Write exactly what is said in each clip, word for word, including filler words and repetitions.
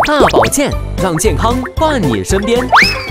大保健，让健康伴你身边。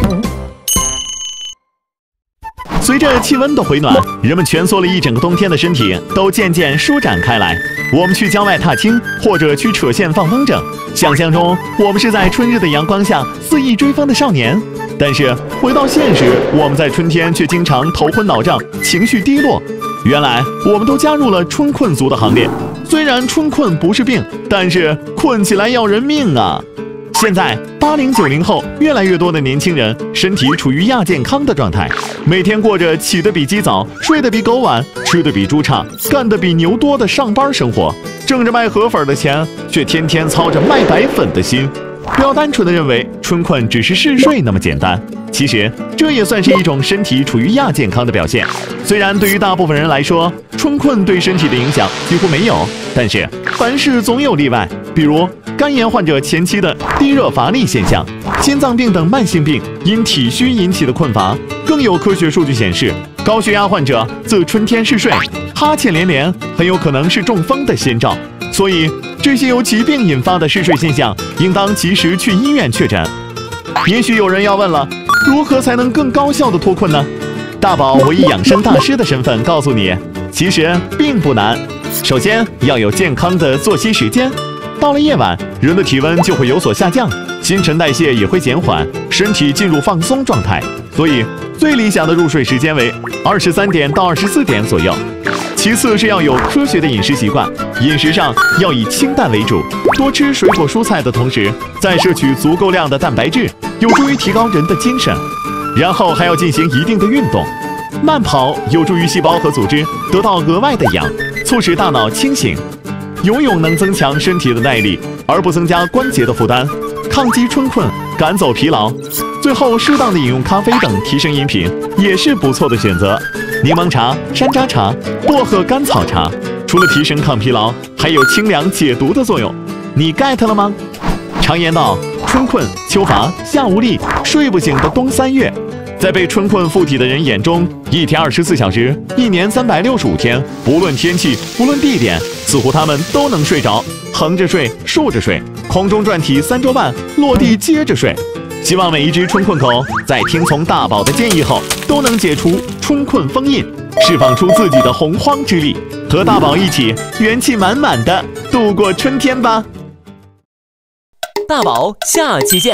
随着气温的回暖，人们蜷缩了一整个冬天的身体都渐渐舒展开来。我们去郊外踏青，或者去扯线放风筝，想象中我们是在春日的阳光下肆意追风的少年。但是回到现实，我们在春天却经常头昏脑胀，情绪低落。原来我们都加入了春困族的行列。虽然春困不是病，但是困起来要人命啊！现在八零九零后越来越多的年轻人身体处于亚健康的状态，每天过着起得比鸡早、睡得比狗晚、吃得比猪差、干得比牛多的上班生活，挣着卖河粉的钱，却天天操着卖白粉的心。不要单纯的认为春困只是嗜睡那么简单，其实这也算是一种身体处于亚健康的表现。虽然对于大部分人来说，春困对身体的影响几乎没有，但是凡事总有例外，比如肝炎患者前期的低热乏力现象，心脏病等慢性病因体虚引起的困乏。更有科学数据显示，高血压患者自春天嗜睡，哈欠连连，很有可能是中风的先兆。所以这些由疾病引发的嗜睡现象，应当及时去医院确诊。也许有人要问了，如何才能更高效的脱困呢？大宝我以养生大师的身份告诉你，其实并不难。首先要有健康的作息时间，到了夜晚，人的体温就会有所下降，新陈代谢也会减缓，身体进入放松状态。所以最理想的入睡时间为二十三点到二十四点左右。其次是要有科学的饮食习惯，饮食上要以清淡为主，多吃水果蔬菜的同时，再摄取足够量的蛋白质，有助于提高人的精神。然后还要进行一定的运动，慢跑有助于细胞和组织得到额外的氧，促使大脑清醒。游泳能增强身体的耐力，而不增加关节的负担，抗击春困，赶走疲劳。最后适当的饮用咖啡等提神饮品也是不错的选择，柠檬茶、山楂茶、薄荷甘草茶，除了提神抗疲劳，还有清凉解毒的作用。你 get 了吗？常言道，春困、秋乏、夏无力、睡不醒的冬三月。在被春困附体的人眼中，一天二十四小时，一年三百六十五天，不论天气，不论地点，似乎他们都能睡着，横着睡，竖着睡，空中转体三周半，落地接着睡。希望每一只春困狗在听从大宝的建议后，都能解除春困封印，释放出自己的洪荒之力，和大宝一起元气满满的度过春天吧。 大宝，下期见。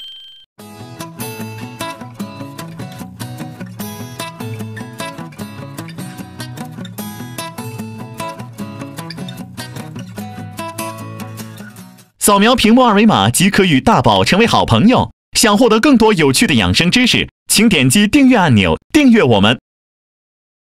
扫描屏幕二维码即可与大宝成为好朋友。想获得更多有趣的养生知识，请点击订阅按钮，订阅我们。